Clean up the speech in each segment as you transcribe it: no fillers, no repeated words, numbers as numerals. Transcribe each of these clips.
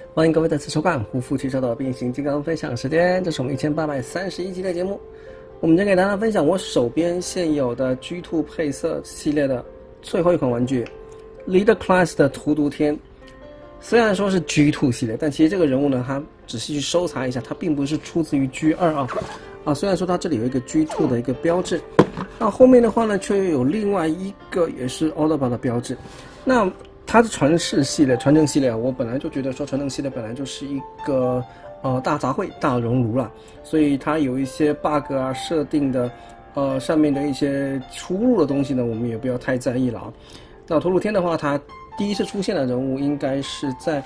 欢迎各位再次收看胡夫汽车的变形金刚分享时间，这是我们1831集的节目。我们将给大家分享我手边现有的 G2 配色系列的最后一款玩具 Leader Class 的荼毒天。虽然说是 G2 系列，但其实这个人物呢，他仔细去搜查一下，他并不是出自于 G2 虽然说它这里有一个 G2 的一个标志，那后面的话呢，却有另外一个也是 Autobot 的标志。那它的传承系列，我本来就觉得说传承系列本来就是一个大杂烩、大熔炉啦，所以它有一些 bug 啊、设定的上面的一些出入的东西呢，我们也不要太在意了啊。那荼毒天的话，它第一次出现的人物应该是在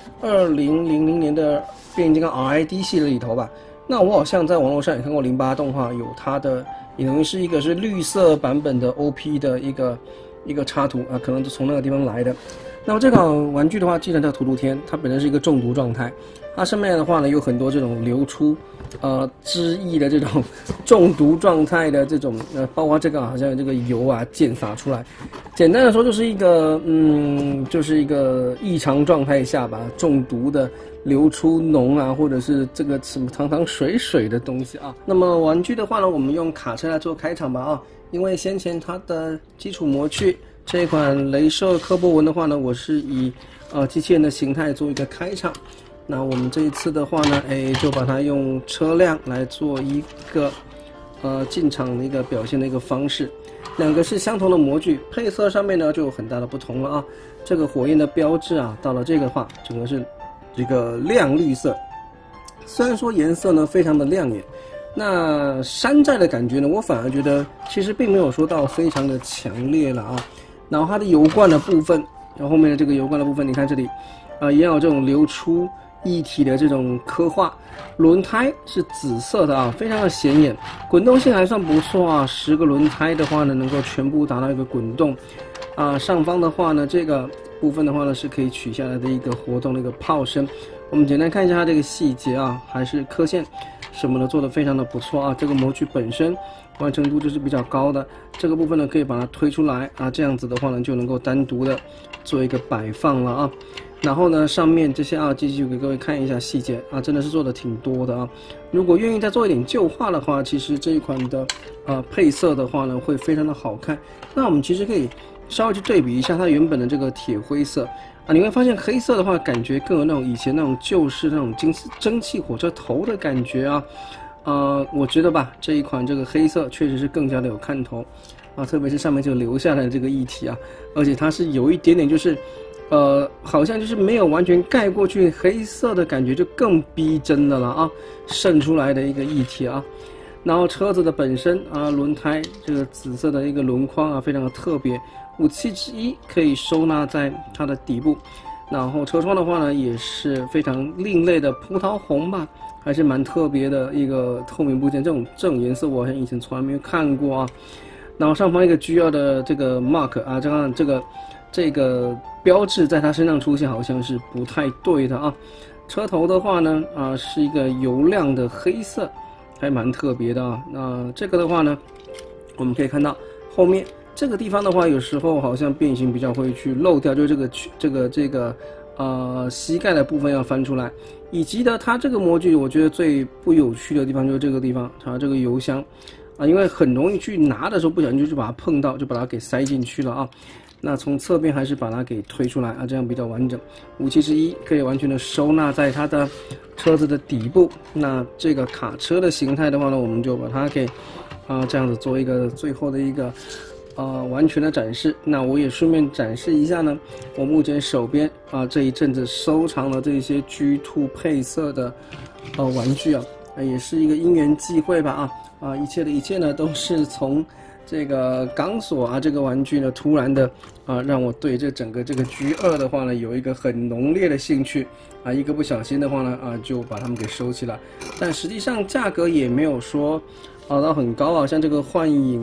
2000年的变形金刚 RID 系列里头吧。那我好像在网络上也看过08动画，有它的也等于是一个是绿色版本的 OP 的一个插图啊，可能是从那个地方来的。那么这款玩具的话，既然叫荼毒天，它本身是一个中毒状态，它上面的话呢有很多这种流出汁液的这种中毒状态的这种包括这个好像这个油啊溅洒出来。简单的说就是一个就是一个异常状态下吧，中毒的流出脓啊，或者是这个什么汤汤水水的东西啊。那么玩具的话呢，我们用卡车来做开场吧啊。因为先前它的基础模具这一款镭射科波纹的话呢，我是以机器人的形态做一个开场。那我们这一次的话呢，就把它用车辆来做一个进场的一个表现的一个方式。两个是相同的模具，配色上面呢就有很大的不同了啊。这个火焰的标志啊，到了这个话整个是这个亮绿色，虽然说颜色呢非常的亮眼。那山寨的感觉呢，我反而觉得其实并没有说到非常的强烈了啊。然后它的油罐的部分，然后后面的这个油罐的部分，你看这里也有这种流出液体的这种刻画。轮胎是紫色的啊，非常的显眼，滚动性还算不错啊。10个轮胎的话呢，能够全部达到一个滚动上方的话呢，这个部分的话呢是可以取下来的一个活动的一个炮身。我们简单看一下它这个细节啊，还是刻线什么的做的非常的不错啊。这个模具本身完成度就是比较高的，这个部分呢可以把它推出来啊，这样子的话呢就能够单独的做一个摆放了啊。然后呢上面这些继续给各位看一下细节啊，真的是做的挺多的啊。如果愿意再做一点旧化的话，其实这一款的配色的话呢会非常的好看。那我们其实可以稍微去对比一下它原本的这个铁灰色你会发现黑色的话感觉更有那种以前那种旧式那种蒸汽火车头的感觉啊。我觉得吧，这一款这个黑色确实是更加的有看头特别是上面就留下来的这个液体而且它是有一点点就是好像就是没有完全盖过去黑色的感觉，就更逼真的了渗出来的一个液体然后车子的本身轮胎这个紫色的一个轮框非常的特别，5气之一可以收纳在它的底部。然后车窗的话呢，也是非常另类的葡萄红吧，还是蛮特别的一个透明部件。这种颜色我好像以前从来没有看过然后上方一个 G2 的这个 mark 这个标志在它身上出现好像是不太对的车头的话呢是一个油亮的黑色，还蛮特别的那这个的话呢，我们可以看到后面这个地方的话，有时候好像变形比较会去漏掉，就是这个膝盖的部分要翻出来，以及呢，它这个模具我觉得最不有趣的地方就是这个地方，它这个油箱因为很容易去拿的时候不小心就把它碰到，就把它给塞进去了那从侧边还是把它给推出来这样比较完整。5气之一可以完全的收纳在它的车子的底部。那这个卡车的形态的话呢，我们就把它给这样子做一个最后的一个完全的展示。那我也顺便展示一下呢，我目前手边这一阵子收藏了这些 G2 配色的玩具也是一个因缘际会吧一切的一切呢都是从这个钢索这个玩具呢突然的让我对这整个这个 G2 的话呢有一个很浓烈的兴趣一个不小心的话呢就把它们给收起来。但实际上价格也没有说到很高像这个幻影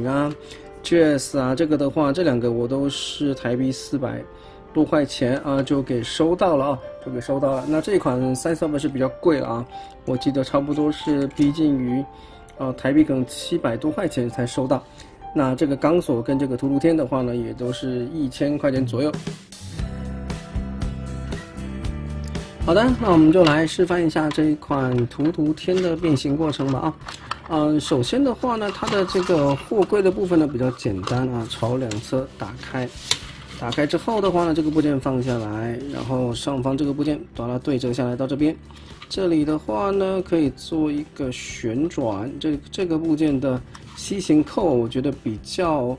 Jazz 这个的话，这两个我都是台币400多块钱就给收到了那这一款Sideswipe是比较贵了我记得差不多是逼近于台币可能700多块钱才收到。那这个钢索跟这个荼毒天的话呢，也都是1000块钱左右。 好的，那我们就来示范一下这一款图图天的变形过程吧首先的话呢，它的这个货柜的部分呢比较简单啊，朝两侧打开，打开之后的话呢，这个部件放下来，然后上方这个部件把它对折下来到这边，这里的话呢可以做一个旋转，这个部件的 C 型扣我觉得比较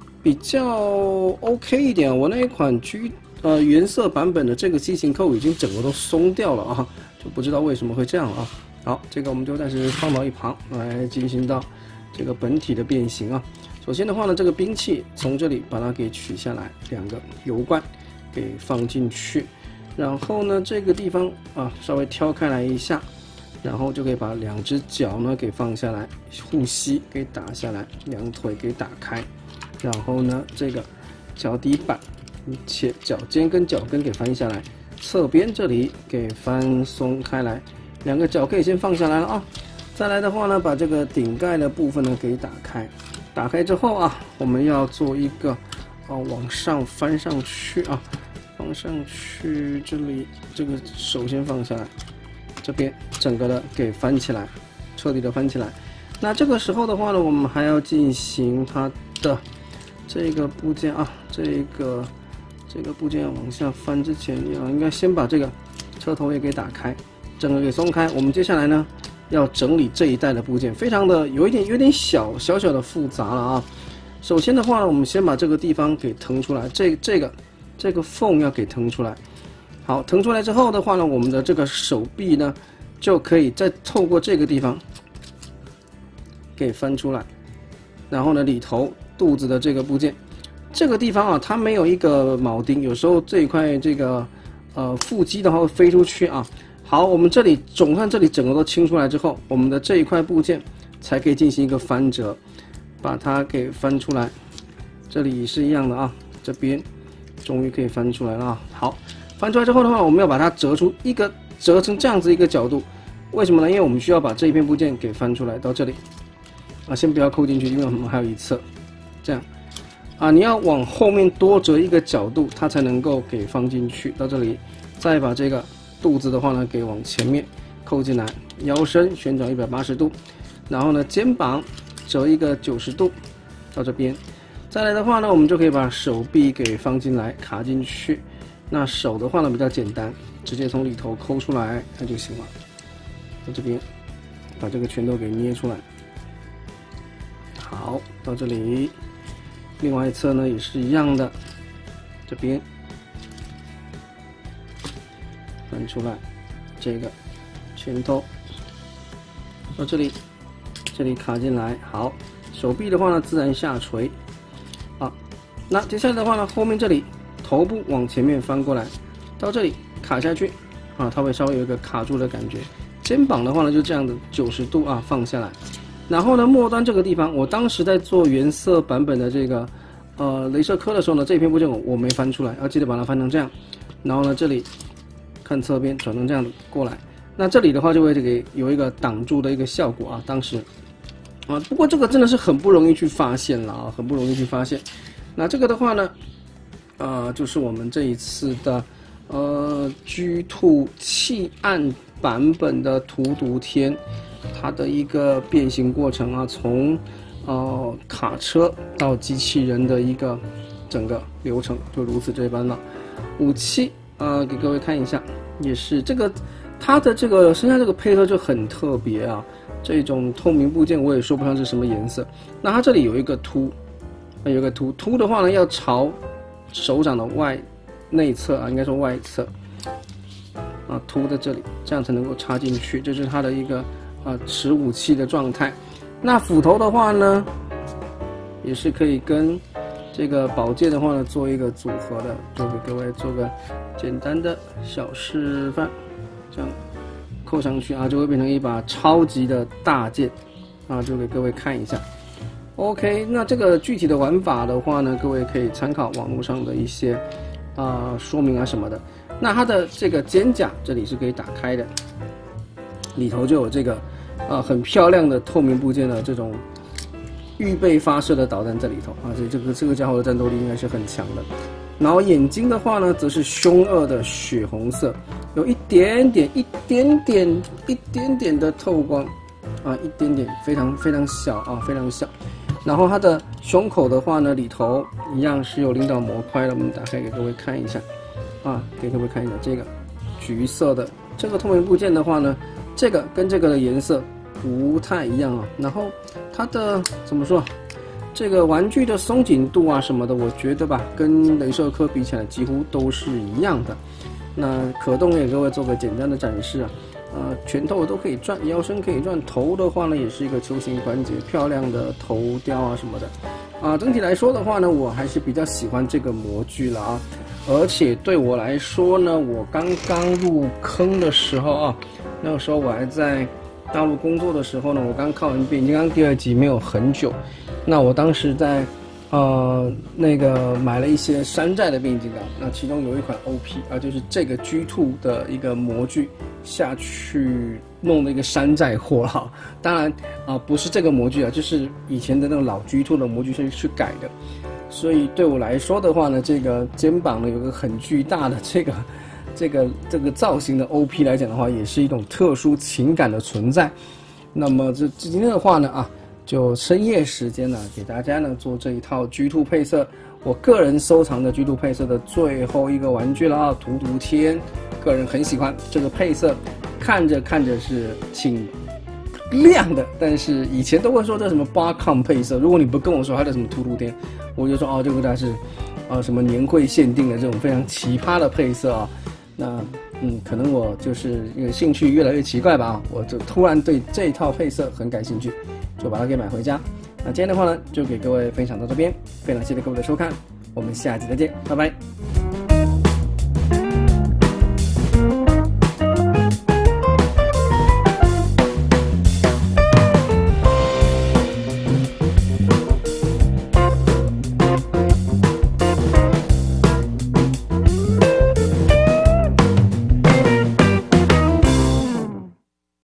OK 一点，我那一款原色版本的这个 C 型扣已经整个都松掉了啊，就不知道为什么会这样啊。好，这个我们就暂时放到一旁，来进行到这个本体的变形啊。首先的话呢，这个兵器从这里把它给取下来，两个油罐给放进去，然后呢这个地方啊稍微挑开来一下，然后就可以把两只脚呢给放下来，护膝给打下来，两腿给打开，然后呢这个脚底板且脚尖跟脚跟给翻下来，侧边这里给翻松开来，两个脚可以先放下来了啊。再来的话呢，把这个顶盖的部分呢给打开，打开之后啊，我们要做一个往上翻上去啊，放上去，这里这个手先放下来，这边整个的给翻起来，彻底的翻起来。那这个时候的话呢，我们还要进行它的这个部件啊，这个部件要往下翻之前，应该先把这个车头也给打开，整个给松开。我们接下来呢，要整理这一带的部件，非常的有点小的复杂了啊。首先的话呢，我们先把这个地方给腾出来，这个缝要给腾出来。好，腾出来之后的话呢，我们的这个手臂呢，就可以再透过这个地方给翻出来，然后呢，里头肚子的这个部件。这个地方啊，它没有一个铆钉，有时候这一块这个腹肌的话会飞出去啊。好，我们这里总算这里整个都清出来之后，我们的这一块部件才可以进行一个翻折，把它给翻出来。这里也是一样的啊，这边终于可以翻出来了啊。好，翻出来之后的话，我们要把它折成这样子一个角度。为什么呢？因为我们需要把这一片部件给翻出来到这里啊，先不要扣进去，因为我们还有一侧，这样。啊，你要往后面多折一个角度，它才能够给放进去。到这里，再把这个肚子的话呢，给往前面扣进来，腰身旋转180度，然后呢，肩膀折一个90度到这边。再来的话呢，我们就可以把手臂给放进来，卡进去。那手的话呢，比较简单，直接从里头抠出来那就行了。到这边，把这个拳头给捏出来。好，到这里。另外一侧呢也是一样的，这边翻出来，这个拳头到这里，这里卡进来。好，手臂的话呢自然下垂。好，那接下来的话呢，后面这里头部往前面翻过来，到这里卡下去啊，它会稍微有一个卡住的感觉。肩膀的话呢就这样的90度啊放下来。然后呢，末端这个地方，我当时在做原色版本的这个雷射科的时候呢，这片部件我没翻出来，要记得把它翻成这样。然后呢，这里看侧边转成这样子过来，那这里的话就会给有一个挡住的一个效果啊。当时啊，不过这个真的是很不容易去发现了啊，很不容易去发现。那这个的话呢，就是我们这一次的G2 弃暗版本的图图天。它的一个变形过程啊，从卡车到机器人的一个整个流程就如此这般了。武器给各位看一下，也是这个它的这个身上这个配色就很特别啊，这种透明部件我也说不上是什么颜色。那它这里有一个凸，有一个凸的话呢，要朝手掌的内侧啊，应该说外侧啊，凸在这里，这样才能够插进去。这是它的一个持武器的状态。那斧头的话呢，也是可以跟这个宝剑的话呢做一个组合的，就给各位做个简单的小示范，这样扣上去啊，就会变成一把超级的大剑啊，就给各位看一下。OK， 那这个具体的玩法的话呢，各位可以参考网络上的一些说明啊什么的。那它的这个肩甲这里是可以打开的，里头就有这个很漂亮的透明部件的这种预备发射的导弹在里头啊，所以这个家伙的战斗力应该是很强的。然后眼睛的话呢，则是凶恶的血红色， 有一点点的透光啊，一点点，非常小啊，非常小。然后它的胸口的话呢，里头一样是有领导模块的，我们打开给各位看一下啊，给各位看一下这个橘色的这个透明部件的话呢，这个跟这个的颜色不太一样啊。然后它的怎么说？这个玩具的松紧度啊什么的，我觉得吧，跟雷射科比起来几乎都是一样的。那可动给各位做个简单的展示啊。拳头都可以转，腰身可以转，头的话呢也是一个球形关节，漂亮的头雕啊什么的，整体来说的话呢，我还是比较喜欢这个模具了啊，而且对我来说呢，我刚刚入坑的时候啊，那个时候我还在大陆工作的时候呢，我刚看完《变形金刚》第2集没有很久，那我当时在那个买了一些山寨的变形金刚，那其中有一款 OP 啊，就是这个 G2 的一个模具下去弄的一个山寨货哈。当然不是这个模具啊，就是以前的那种老 G2 的模具去改的。所以对我来说的话呢，这个肩膀呢有个很巨大的这个造型的 OP 来讲的话，也是一种特殊情感的存在。那么今天的话呢就深夜时间呢，给大家呢做这一套 G2 配色，我个人收藏的 G2 配色的最后一个玩具了啊，图天，个人很喜欢这个配色，看着是挺亮的，但是以前都会说这什么8抗配色，如果你不跟我说它的什么图天，我就说这个它是什么年会限定的这种非常奇葩的配色啊。那可能我就是因为兴趣越来越奇怪吧我就突然对这一套配色很感兴趣，就把它给买回家。那今天的话呢，就给各位分享到这边，非常谢谢各位的收看，我们下期再见，拜拜。